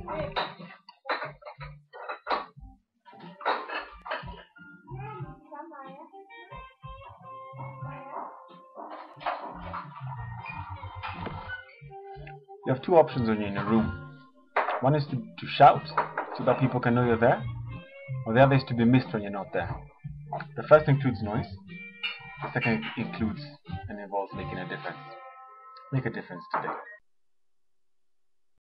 You have two options when you're in a room. One is to shout so that people can know you're there, or the other is to be missed when you're not there. The first includes noise, the second includes and involves making a difference. Make a difference today.